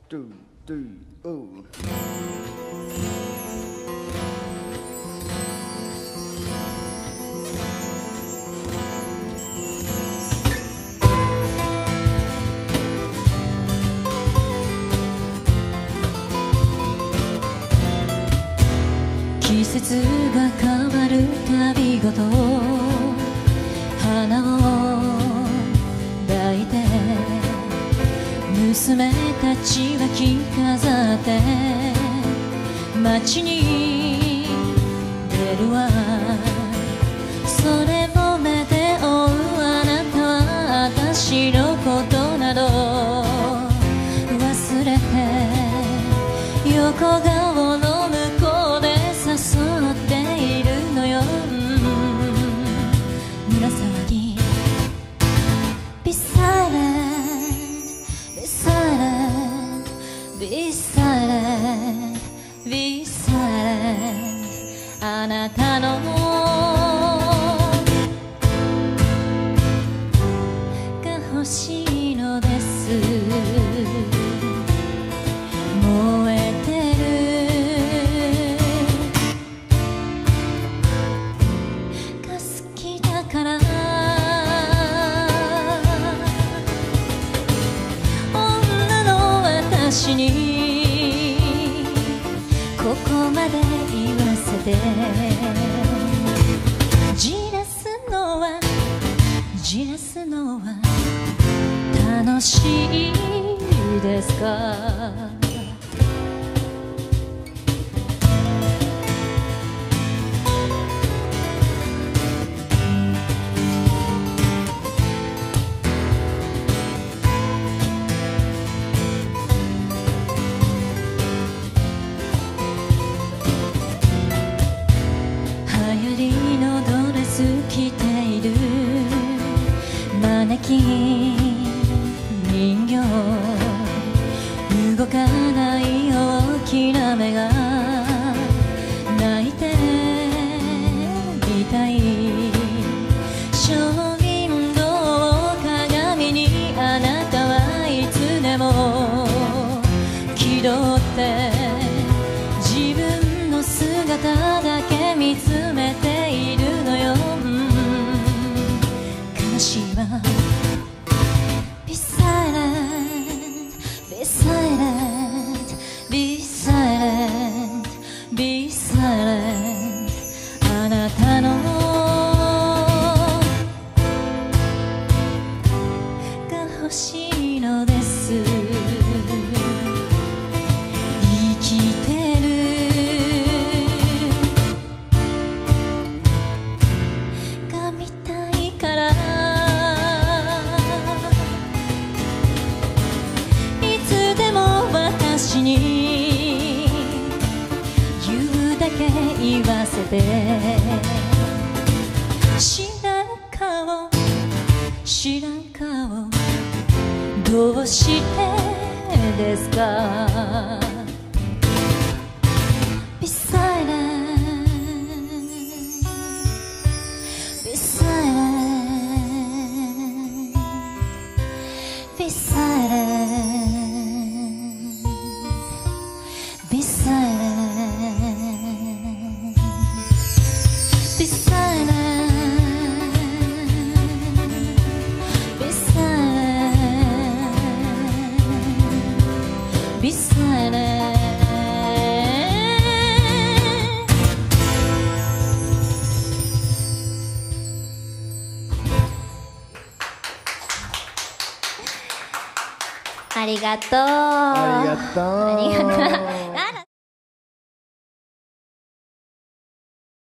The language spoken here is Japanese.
two, three, oh. 季節が変わるたびごと花を抱いて娘たちは着飾って街に出るわ。それを目で追うあなたは私のことなど忘れて横顔の向こうで誘っているのよ。胸騒ぎ Be silent, be silent, be silent, be silent あなたのが欲しいのです。燃えてるが好きだから女の私にここまで言わせてじらすのはじらすのは楽しいですか。流行りのドレス着ているマネキン人形動かない大きな目が泣いてみたい。ショーウィンドウ鏡にあなたはいつでも気取って自分の姿だけ見つめているのよ。悲しいわ。Be silent, be silent, be silent, be silent あなたのが欲しいのです。生きてるが見たいからいつでも私に言うだけ言わせて知らん顔知らん顔どうしてですか。 Be silent, be silent, be silent, be silent, be silent, be silent, be silent ありがとう。 ありがとう。 ありがとう。